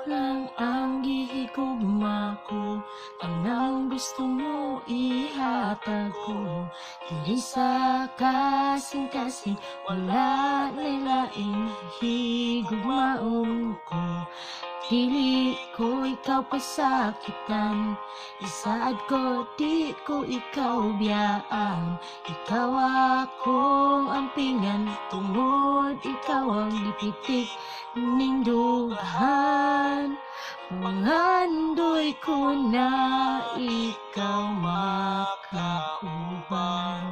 lang ang gihigugma ko, tanang gusto mo ihatag ko. Diri sa kasing-kasing, wala na'y laing higugmaon ko. Dili ko ikaw pasakitan, isaad ko di ko ikaw biyaan. Ikaw akong ampingan, tungod ikaw ang gipitik ning dughan. Pangandoy ko na ikaw makauban,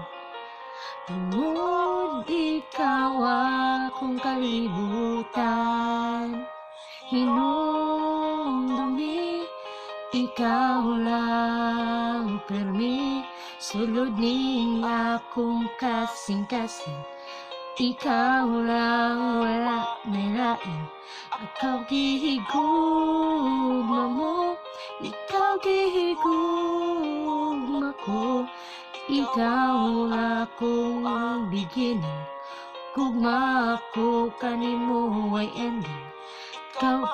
tungod ikaw akong kalibutan. Hinumdumi, ikaw lang permi, sulod ning akong kasing-kasing. Ikaw lang, wala may lain. Ikaw gihigugma mo, ikaw gihigugma ko. Ikaw akong beginning, gugma ko kanimo ay ending. Ikaw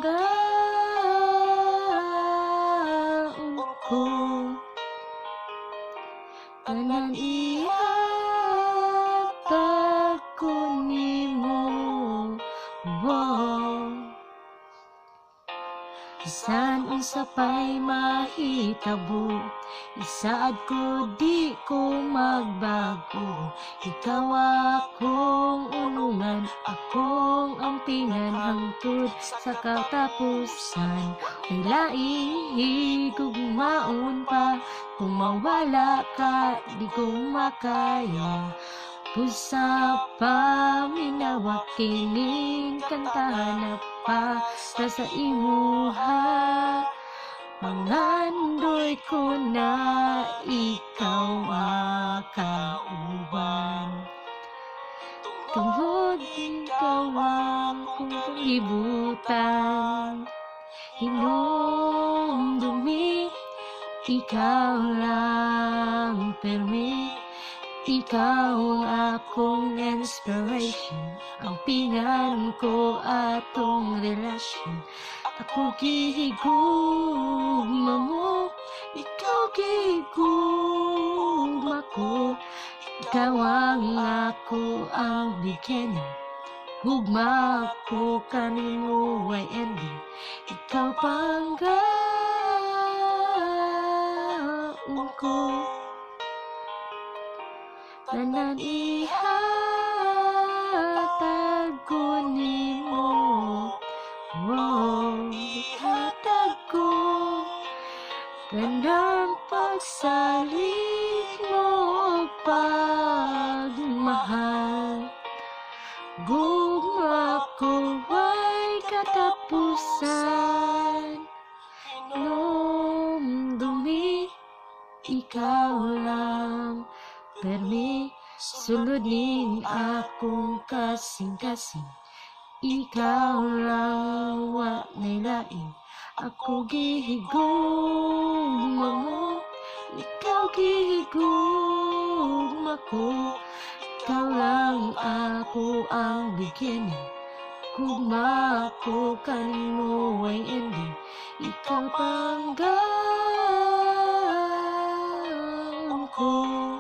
panggaon ko, tanan ihatag ko nimo. Bisan unsa pa'y mahitabo, isaad ko di ko magbago. Ikaw akong unungan, akong ampingan hangtod sa katapusan. May laing higugmaon pa, kung mawala ka di ko makaya. Pusa pa minawak kining kantahan na pa sa imuha. Mangandoy ko na ikaw makauban, tungod ikaw akong kalibutan. Hinumdumi, ikaw lang permi, ikaw ang akong inspiration. Ang pingan ko atong relasyon. Ako gihigugma mo, ikaw gihigugma ko. Ikaw ang ako ang beginning, gugma ko kanimo ay ending. Ikaw panggaon ko, tanan ihatag ko nimo. Ihatag ko kanang pagsalig mo o pagmahal. Gugma ko ay katapusan. Hinumdumi, ikaw lang permi, sulod ning akong kasing-kasing. Ikaw lang, wa may lain. Ako gihigugma mo, ikaw gihigugma ko. Ikaw lang ako ang beginning, gugma ko kanimo ay ending. Ikaw panggaon ko,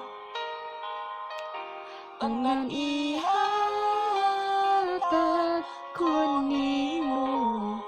tanan ihatag ko nimo.